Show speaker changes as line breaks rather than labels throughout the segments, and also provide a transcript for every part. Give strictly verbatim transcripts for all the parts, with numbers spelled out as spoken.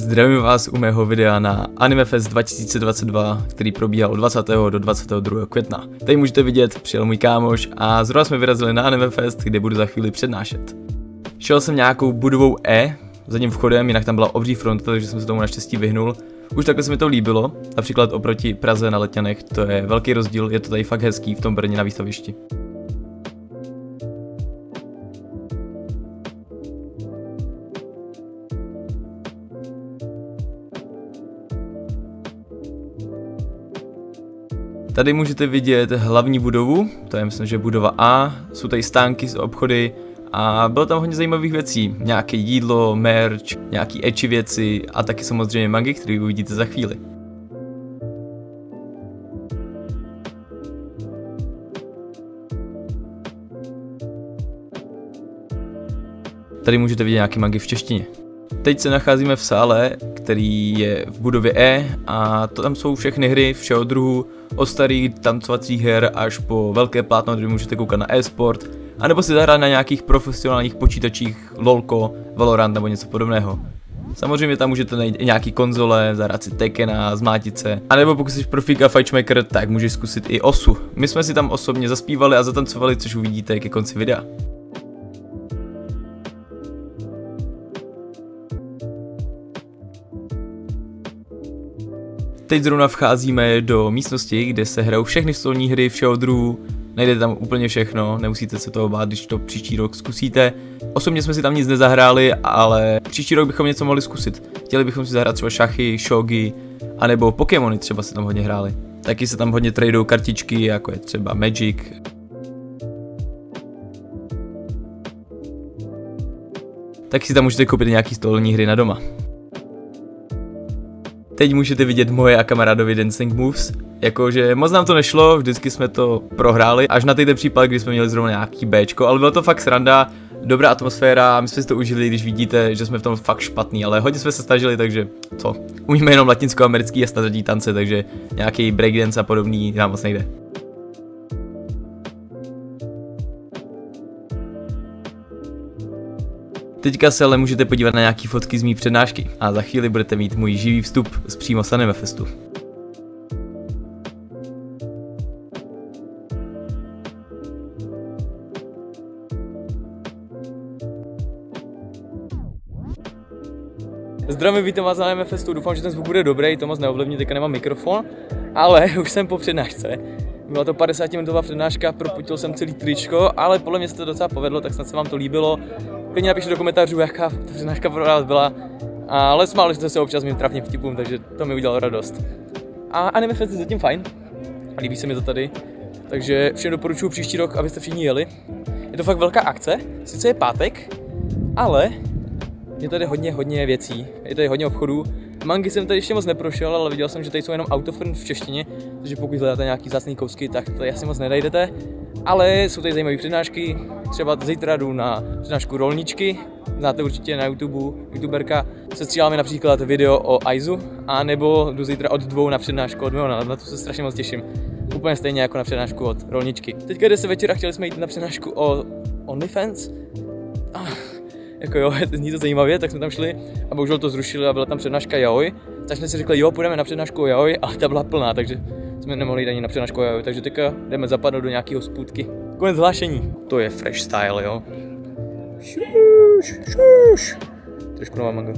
Zdravím vás u mého videa na AnimeFest dva tisíce dvacet dva, který probíhal od dvacátého do dvacátého druhého května. Tady můžete vidět, přijel můj kámoš a zrovna jsme vyrazili na AnimeFest, kde budu za chvíli přednášet. Šel jsem nějakou budovou E, zadním vchodem, jinak tam byla obří fronta, takže jsem se tomu naštěstí vyhnul. Už takhle se mi to líbilo, například oproti Praze na Letňanech, to je velký rozdíl, je to tady fakt hezký v tom Brně na výstavišti. Tady můžete vidět hlavní budovu, to je myslím, že budova A, jsou tady stánky z obchody a bylo tam hodně zajímavých věcí, nějaké jídlo, merch, nějaký ecchi věci a taky samozřejmě mangy, které uvidíte za chvíli. Tady můžete vidět nějaké mangy v češtině. Teď se nacházíme v sále, který je v budově E a to tam jsou všechny hry všeho druhu, od starých tancovacích her až po velké plátno, kde můžete koukat na e-sport, anebo si zahrát na nějakých profesionálních počítačích, lolko, Valorant nebo něco podobného. Samozřejmě tam můžete najít i nějaký konzole, zahrát si Tekkena, zmátit se, anebo pokud jsi profík a fightmaker, tak můžeš zkusit i Osu. My jsme si tam osobně zaspívali a zatancovali, což uvidíte ke konci videa. Teď zrovna vcházíme do místnosti, kde se hrajou všechny stolní hry všeho druhu, najdete tam úplně všechno, nemusíte se toho bát, když to příští rok zkusíte. Osobně jsme si tam nic nezahráli, ale příští rok bychom něco mohli zkusit. Chtěli bychom si zahrát třeba šachy, shogi, anebo Pokémony třeba se tam hodně hráli. Taky se tam hodně tradou kartičky, jako je třeba Magic. Taky si tam můžete koupit nějaký stolní hry na doma. Teď můžete vidět moje a kamarádovi Dancing Moves, jakože moc nám to nešlo, vždycky jsme to prohráli, až na ten případ, kdy jsme měli zrovna nějaký béčko, ale bylo to fakt sranda, dobrá atmosféra, my jsme si to užili, když vidíte, že jsme v tom fakt špatný, ale hodně jsme se snažili, takže co, umíme jenom latinskoamerický a standardní tance, takže nějaký breakdance a podobný nám moc nejde. Teďka se ale můžete podívat na nějaký fotky z mý přednášky a za chvíli budete mít můj živý vstup z přímo z AnimeFestu. Zdravím, vítám vás na AnimeFestu, doufám, že ten zvuk bude dobrý, to moc neovlivní, teďka nemám mikrofon, ale už jsem po přednášce. Byla to padesátiminutová přednáška, proputil jsem celý tričko, ale podle mě se to docela povedlo, tak snad se vám to líbilo. Klidně napište do komentářů, jaká ta přednáška pro vás byla, ale smáli jste se občas mým trapným vtipům, takže to mi udělalo radost. A AnimeFest je zatím fajn, líbí se mi to tady, takže všem doporučuji příští rok, abyste všichni jeli. Je to fakt velká akce, sice je pátek, ale je tady hodně, hodně věcí, je tady hodně obchodů. Mangy jsem tady ještě moc neprošel, ale viděl jsem, že tady jsou jenom autofront v češtině, takže pokud hledáte nějaký vzácný kousky, tak to asi moc nenajdete. Ale jsou tady zajímavé přednášky, třeba zítra jdu na přednášku Rolničky, znáte určitě na YouTube, youtuberka, se stříláme například video o Aizu, a nebo jdu zítra od dvou na přednášku od Milana, na to se strašně moc těším. Úplně stejně jako na přednášku od Rolničky. Teďka jde se večera, chtěli jsme jít na přednášku o OnlyFans. Ah. Jako jo, zní to zajímavě, tak jsme tam šli a bohužel to zrušili a byla tam přednáška Yaoi. Tak jsme si řekli, jo, půjdeme na přednášku o Yaoi, ale ta byla plná, takže jsme nemohli jít ani na přednášku o Yaoi, takže teďka jdeme zapadat do nějakého spůdky. Konec hlášení. To je fresh style, jo. Šuš, šuš. Trošku nová manga.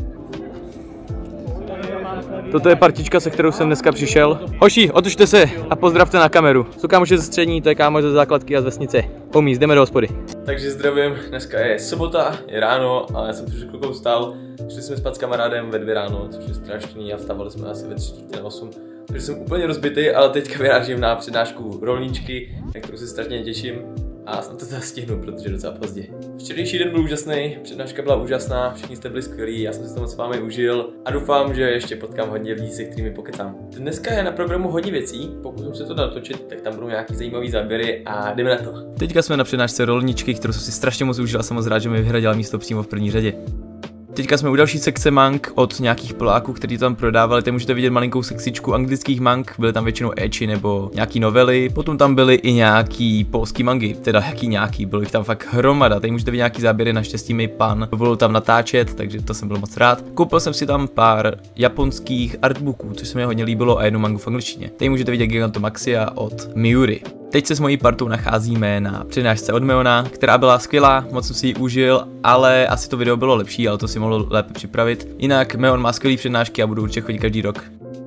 Toto je partička, se kterou jsem dneska přišel. Hoši, otočte se a pozdravte na kameru. Jsou kámoši ze střední, to je kámoš ze základky a z vesnice. Homíz, jdeme do hospody. Takže zdravím, dneska je sobota, je ráno a já jsem před chvilkou vstal. Šli jsme spát s kamarádem ve dvě ráno, což je strašný a vstávali jsme asi ve tři čtvrtě na osm. Takže jsem úplně rozbitý, ale teďka vyrážím na přednášku Rolničky, na kterou se strašně těším. A snad to teda stihnu, protože je docela pozdě. Včerejší den byl úžasný, přednáška byla úžasná, všichni jste byli skvělí, já jsem si to moc s vámi užil a doufám, že ještě potkám hodně lidí, se kterými pokecám. Dneska je na programu hodně věcí, pokud se to dá točit, tak tam budou nějaký zajímavý záběry a jdeme na to. Teďka jsme na přednášce Rolničky, kterou jsem si strašně moc užil a jsem moc rád, že mi vyhradila místo přímo v první řadě. Teďka jsme u další sekce mang od nějakých Poláků, kteří tam prodávali. Tady můžete vidět malinkou seksičku anglických mang, byly tam většinou ecchi nebo nějaký novely. Potom tam byly i nějaký polský mangy, teda jaký nějaký, bylo jich tam fakt hromada. Tady můžete vidět nějaký záběry, naštěstí mi pan dovolil tam natáčet, takže to jsem byl moc rád. Koupil jsem si tam pár japonských artbooků, což se mi hodně líbilo, a jednu mangu v angličtině. Tady můžete vidět Gigantomaxia od Miuri. Teď se s mojí partou nacházíme na přednášce od Meona, která byla skvělá, moc jsem si ji užil, ale asi to video bylo lepší, ale to si mohlo lépe připravit. Jinak Meon má skvělý přednášky a budu určitě chodit každý rok.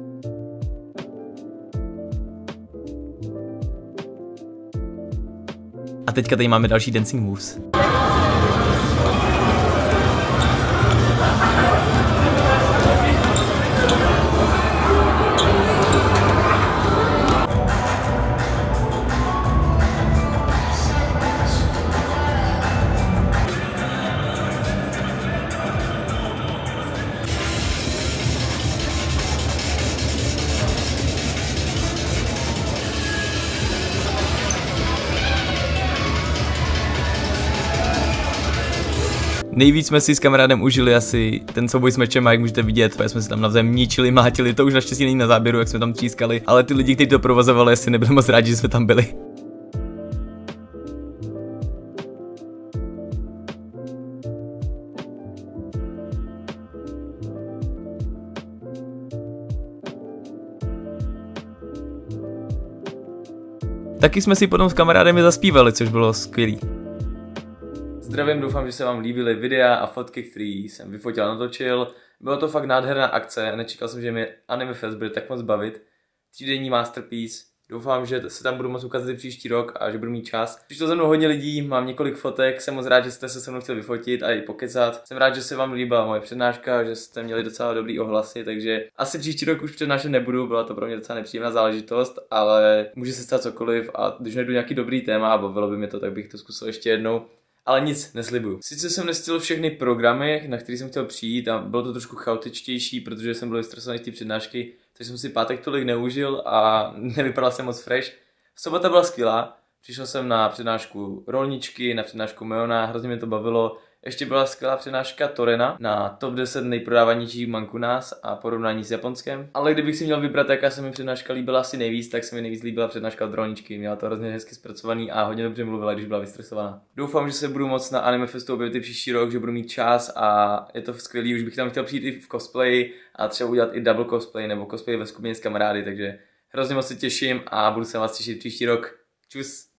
A teďka tady máme další dancing moves. Nejvíc jsme si s kamarádem užili asi ten souboj s mečem, a jak můžete vidět, jsme si tam navzájem ničili, mátili, to už naštěstí není na záběru, jak jsme tam třískali, ale ty lidi, kteří to provozovali, asi nebyli moc rádi, že jsme tam byli. Taky jsme si potom s kamarádem zaspívali, což bylo skvělý. Zdravím, doufám, že se vám líbily videa a fotky, které jsem vyfotil a natočil. Bylo to fakt nádherná akce, nečekal jsem, že mě Anime Fest bude tak moc bavit. Třídenní masterpiece. Doufám, že se tam budu moc ukázat i příští rok a že budu mít čas. Přišlo za mnou hodně lidí, mám několik fotek, jsem moc rád, že jste se se mnou chtěli vyfotit a i pokecat. Jsem rád, že se vám líbila moje přednáška, že jste měli docela dobrý ohlasy, takže asi příští rok už přednášet nebudu, byla to pro mě docela nepříjemná záležitost, ale může se stát cokoliv a když najdu nějaký dobrý téma a bavilo by mě to, tak bych to zkusil ještě jednou. Ale nic neslibuju. Sice jsem nestihl všechny programy, na které jsem chtěl přijít, a bylo to trošku chaotičtější, protože jsem byl vystresovaný z té přednášky, takže jsem si pátek tolik neužil a nevypadal jsem moc fresh. Sobota byla skvělá, přišel jsem na přednášku rolničky, na přednášku Meona, hrozně mě to bavilo. Ještě byla skvělá přednáška Torena na top deset nejprodávanějších mang u nás a porovnání s Japonskem. Ale kdybych si měl vybrat, jaká se mi přednáška líbila asi nejvíc, tak se mi nejvíc líbila přednáška od rolničky. Měla to hrozně hezky zpracovaný a hodně dobře mluvila, když byla vystresovaná. Doufám, že se budu moc na Anime Festu objevit i příští rok, že budu mít čas a je to skvělý. Už bych tam chtěl přijít i v cosplayi a třeba udělat i double cosplay nebo cosplay ve skupině s kamarády, takže hrozně moc se těším a budu se vás těšit příští rok. Čus!